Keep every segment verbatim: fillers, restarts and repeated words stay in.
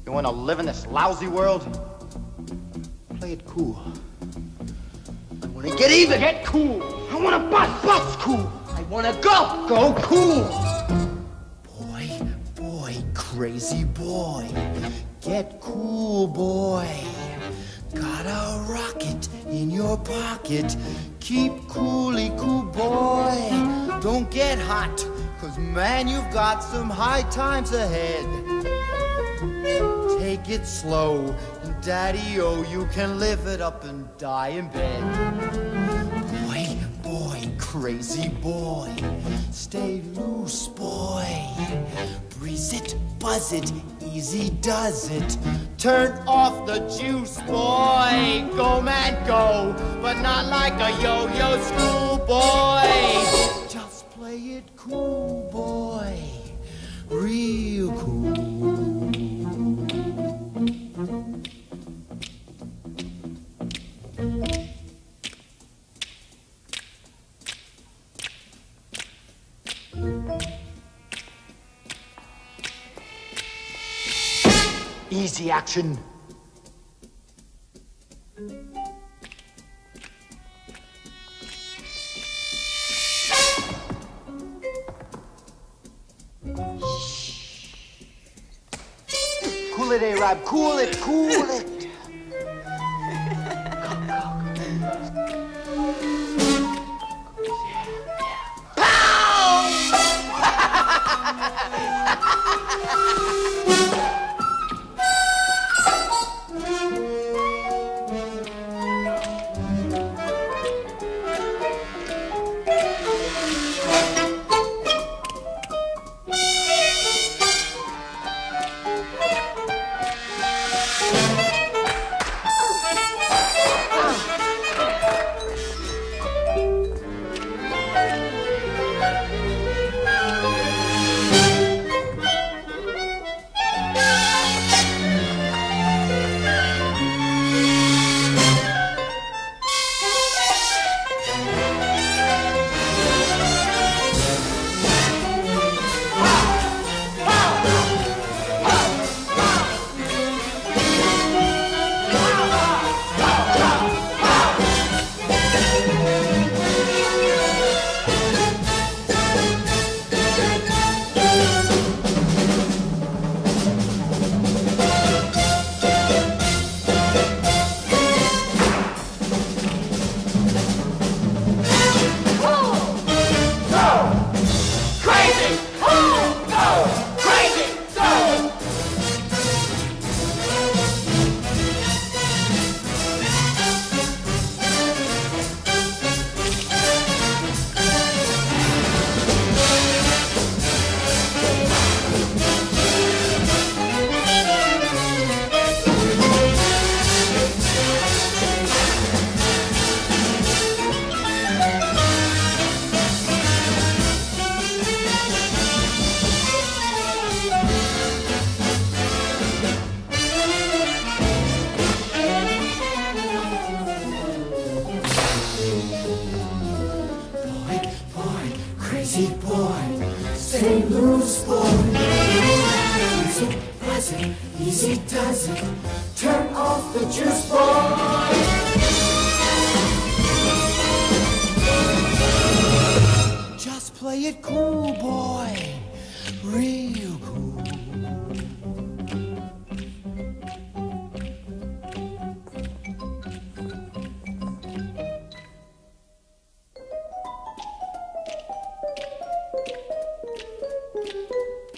You wanna live in this lousy world? Play it cool. I wanna get even. Get cool. I wanna bust. Bust cool. I wanna go. Go cool. Boy, boy, crazy boy. Get cool, boy. Got a rocket in your pocket. Keep coolly cool, boy. Don't get hot, 'cause man, you've got some high times ahead. Take it slow, and daddy-o, you can live it up and die in bed. Boy, boy, crazy boy. Stay loose, boy. Breeze it, buzz it, easy does it. Turn off the juice, boy. Go, man, go, but not like a yo-yo schoolboy. Just play it cool, boy. Real cool. Easy action. Cool it, A-Rab. Cool it, cool it. Crazy boy, stay loose, boy. Easy does it, easy does it. Turn off the juice, boy. Just play it cool, boy. Real cool.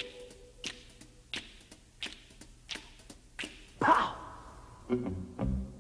Pow!